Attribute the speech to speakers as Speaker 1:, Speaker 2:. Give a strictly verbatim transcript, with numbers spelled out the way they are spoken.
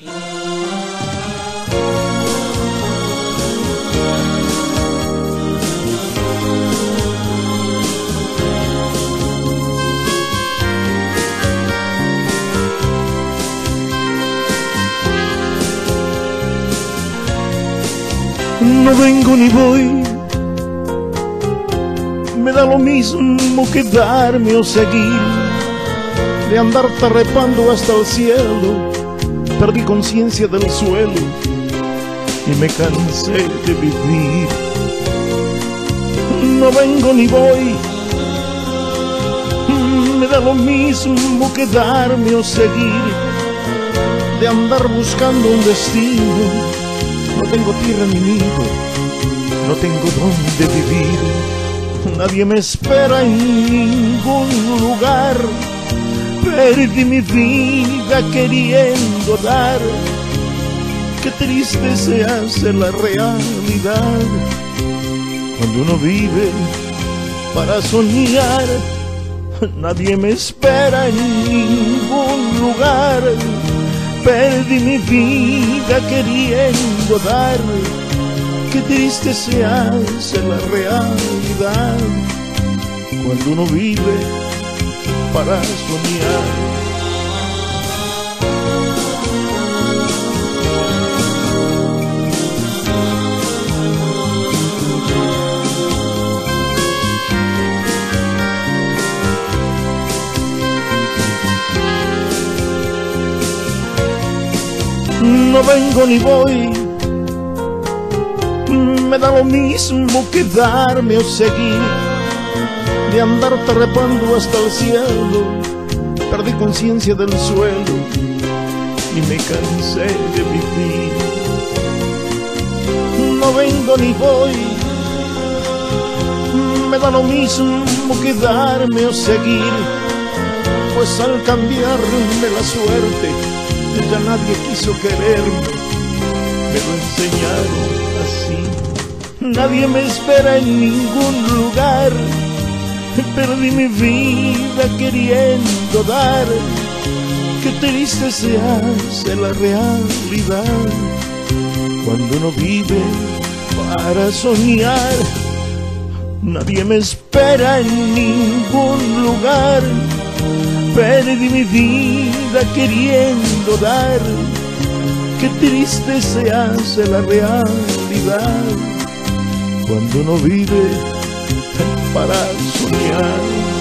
Speaker 1: No vengo ni voy, me da lo mismo quedarme o seguir, de andar trepando hasta el cielo. Perdí conciencia del suelo y me cansé de vivir. No vengo ni voy, me da lo mismo quedarme o seguir, de andar buscando un destino. No tengo tierra ni nido, no tengo dónde vivir. Nadie me espera en ningún lugar. Perdí mi vida queriendo dar. Qué triste se hace la realidad cuando uno vive para soñar. Nadie me espera en ningún lugar. Perdí mi vida queriendo dar. Qué triste se hace la realidad cuando uno vive para soñar. No vengo ni voy, me da lo mismo quedarme o seguir, de andar trepando hasta el cielo. Perdí conciencia del suelo y me cansé de vivir. No vengo ni voy, me da lo mismo quedarme o seguir, pues al cambiarme la suerte ya nadie quiso quererme, me lo enseñaron así. Nadie me espera en ningún lugar. Perdí mi vida queriendo dar. Qué triste se hace la realidad cuando uno vive para soñar. Nadie me espera en ningún lugar. Perdí mi vida queriendo dar. Qué triste se hace la realidad cuando uno vive para soñar.